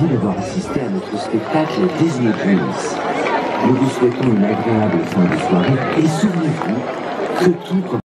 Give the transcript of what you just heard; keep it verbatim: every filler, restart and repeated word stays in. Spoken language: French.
beaucoup d'avoir assisté à notre spectacle Disney Dreams. Nous vous souhaitons une agréable fin de soirée et souvenez-vous que tout